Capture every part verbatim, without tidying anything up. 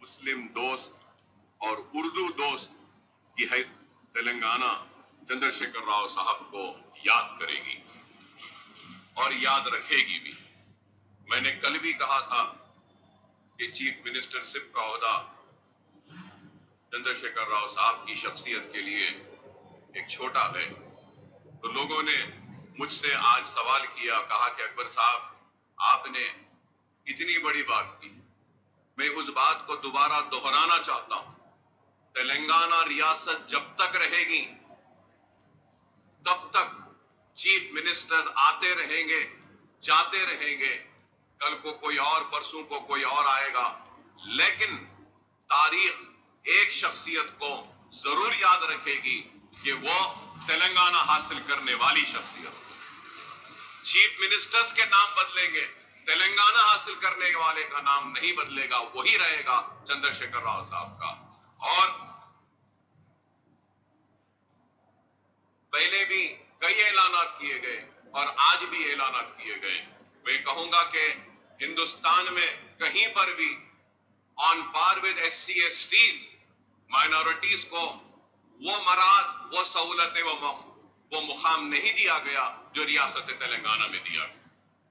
मुस्लिम दोस्त और उर्दू दोस्त की है तेलंगाना चंद्रशेखर राव साहब को याद करेगी और याद रखेगी भी। मैंने कल भी कहा था कि चीफ मिनिस्टरशिप का ओहदा चंद्रशेखर राव साहब की शख्सियत के लिए एक छोटा है। तो लोगों ने मुझसे आज सवाल किया, कहा कि अकबर साहब आपने इतनी बड़ी बात की, मैं उस बात को दोबारा दोहराना चाहता हूं। तेलंगाना रियासत जब तक रहेगी तब तक चीफ मिनिस्टर आते रहेंगे, जाते रहेंगे। कल को कोई और, परसों को कोई और आएगा, लेकिन तारीख एक शख्सियत को जरूर याद रखेगी कि वो तेलंगाना हासिल करने वाली शख्सियत। चीफ मिनिस्टर्स के नाम बदलेंगे, तेलंगाना हासिल करने वाले का नाम नहीं बदलेगा, वही रहेगा चंद्रशेखर राव साहब का। और पहले भी कई ऐलानात किए गए और आज भी ऐलानात किए गए। मैं कहूंगा कि हिंदुस्तान में कहीं पर भी on par with S C S Ts minorities को वो मराद, वो सहूलतें, वो वो मुकाम नहीं दिया गया जो रियासत तेलंगाना में दिया गया।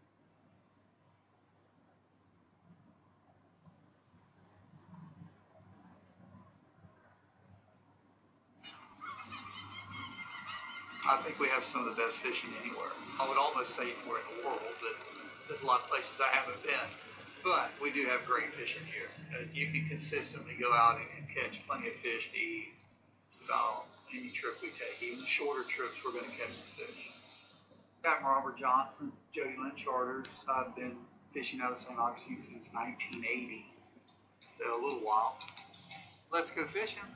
I think we have some of the best fishing anywhere. I would almost say anywhere in the world, but there's a lot of places I haven't been. But we do have great fishing here. Uh, you can consistently go out and, and catch plenty of fish to eat about any trip we take. Even the shorter trips, we're going to catch some fish. I'm Robert Johnson, Jody Lynn Charters. I've been fishing out of Saint Augustine since nineteen eighty, so a little while. Let's go fishing.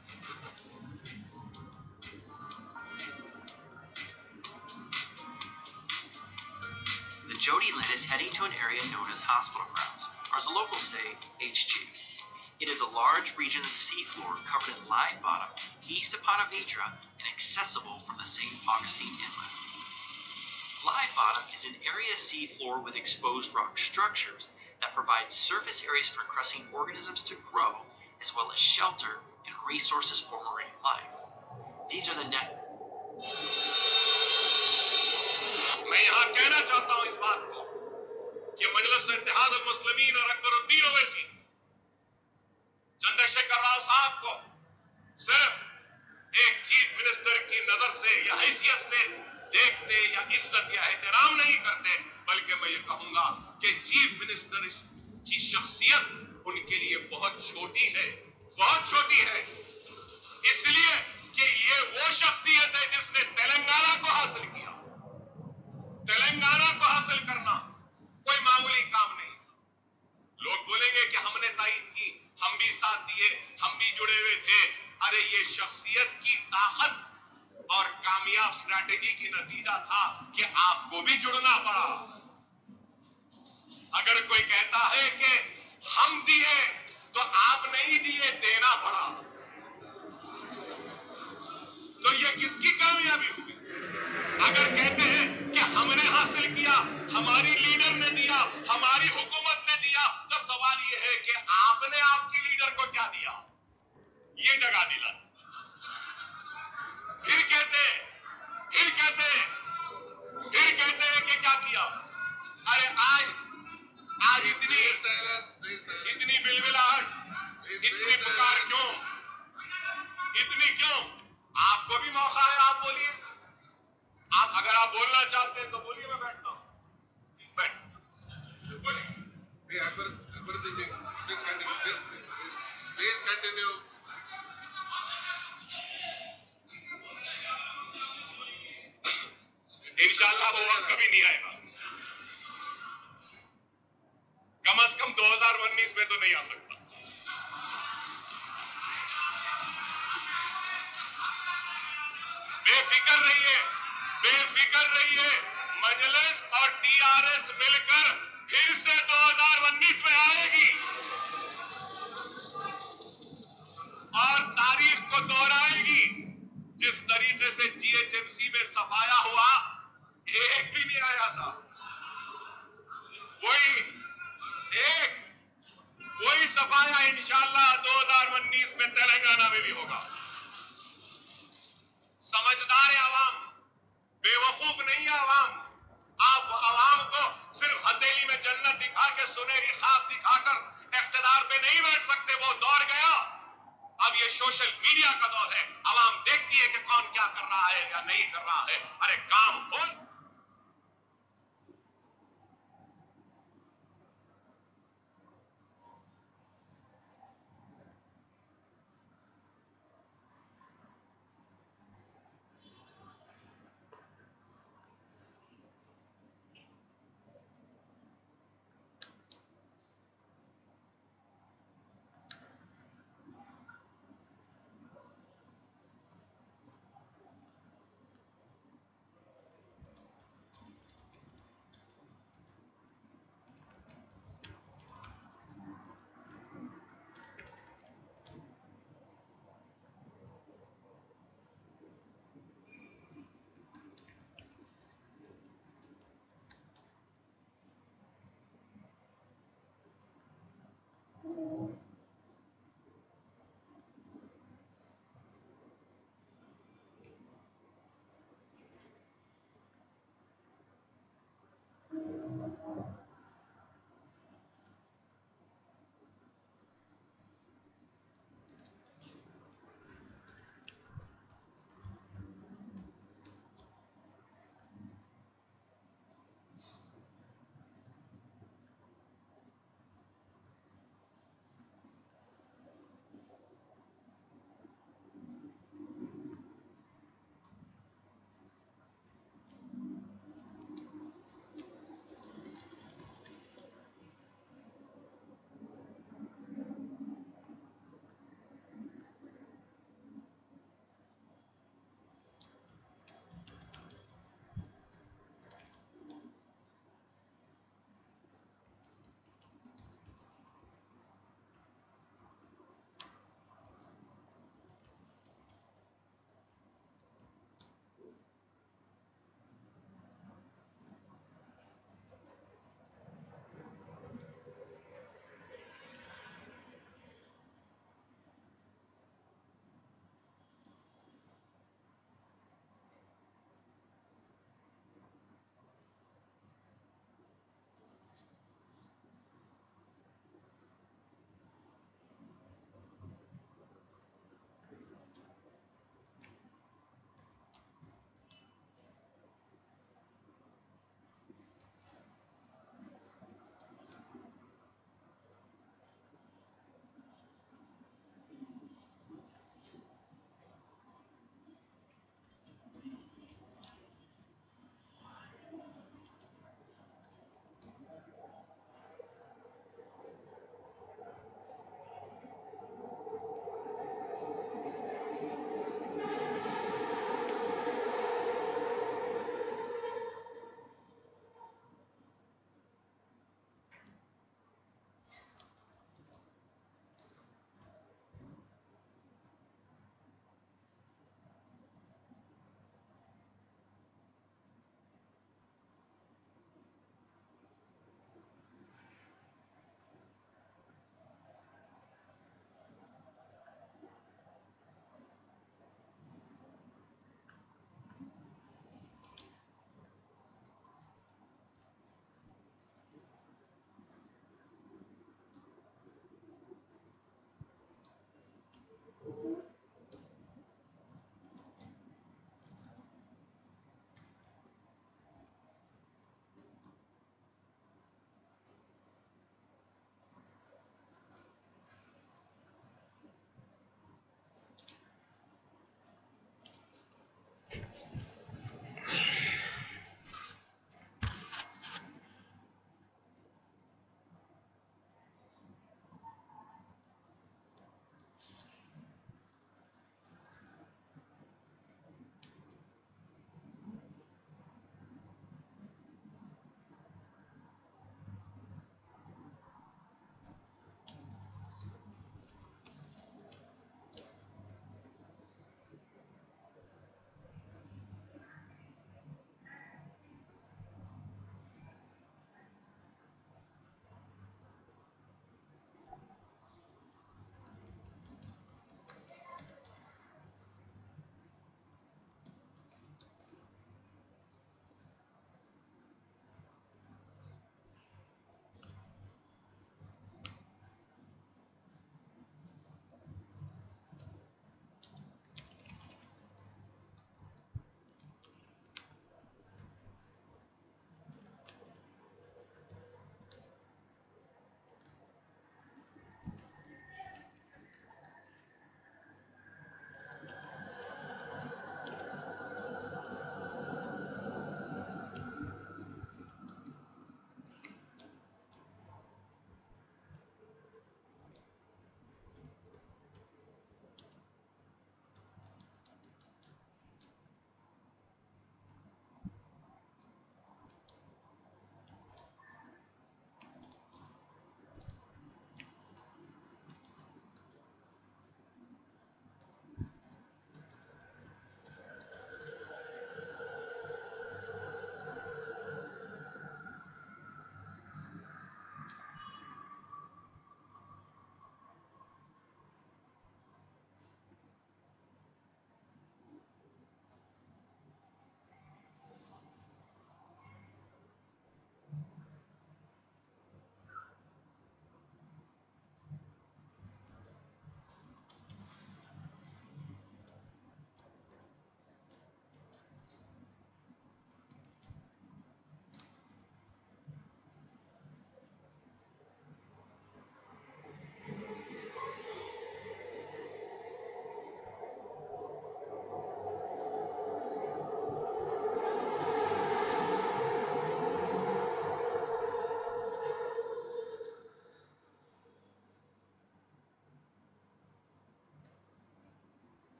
The Jody Lynn is heading to an area known as Hospital Grounds, or as the locals say, H G. It is a large region of seafloor covered in live bottom east of Pontevedra and accessible from the Saint Augustine Inlet. Live bottom is an area of seafloor with exposed rock structures that provide surface areas for crustacean organisms to grow, as well as shelter and resources for marine life. These are the net. मैं यहाँ कहना चाहता हूँ इस बात को कि मजलिस इत्तेहाद मुस्लिमीन और अकबरुद्दीन ओवैसी चंद्रशेखर राव साहब को सिर्फ एक चीफ मिनिस्टर की नजर से या हैसियत से देखते या इज्जत या एहतराम नहीं करते, बल्कि मैं ये कहूंगा कि चीफ मिनिस्टर की शख्सियत उनके लिए बहुत छोटी है, बहुत छोटी है, इसलिए कि ये वो शख्सियत है जिसने तेलंगाना को हासिल किया। तेलंगाना को हासिल करना कोई मामूली काम नहीं। लोग बोलेंगे कि हमने तायीद की, हम भी साथ दिए, हम भी जुड़े हुए थे। अरे ये शख्सियत की ताकत और कामयाब स्ट्रैटेजी की नतीजा था कि आपको भी जुड़ना पड़ा। अगर कोई कहता है कि हम दिए तो आप नहीं दिए, देना पड़ा, तो ये किसकी कामयाबी हुई? अगर कहते हैं कि हमने हासिल किया, हमारी लीडर ने दिया, हमारी हुकूमत ने दिया, तो सवाल ये है कि आपने आपकी लीडर को क्या दिया? ये जगह दिला। फिर कहते फिर कहते फिर कहते हैं कि क्या किया? अरे आज आज इतनी इतनी बिलबिलाहट, इतनी पुकार क्यों? इतनी क्यों? आपको भी मौका है, आप बोलिए। आप अगर आप बोलना चाहते हैं तो बोलिए, मैं बैठता हूं। बैठ बोलिए। Akbar Akbar ji please continue, please continue. इंशाअल्लाह वो वक्त कभी नहीं आएगा, कम से कम दो हज़ार उन्नीस में तो नहीं आ सकता। बेफिक्र रहिए, बेफिक्र रहिए, मजलिस और टीआरएस मिलकर फिर से दो हज़ार उन्नीस में आएगी और तारीख को दोहराएगी। जिस तरीके से जीएचएमसी में सफाया हुआ, एक भी नहीं आया था, वही एक وہی صفایا انشاءاللہ دو ہزار انیس میں تلنگانہ میں بھی ہوگا. سمجھدار عوام، بے وقوف نہیں ہے عوام. آپ عوام کو صرف ہتھیلی میں جنت دکھا کے سنہری خواب دکھا کر اقتدار پہ نہیں بیٹھ سکتے. وہ دور گیا. اب یہ سوشل میڈیا کا دور ہے. عوام دیکھتی ہے کہ کون کیا کر رہا ہے یا نہیں کر رہا ہے. ارے کام ہو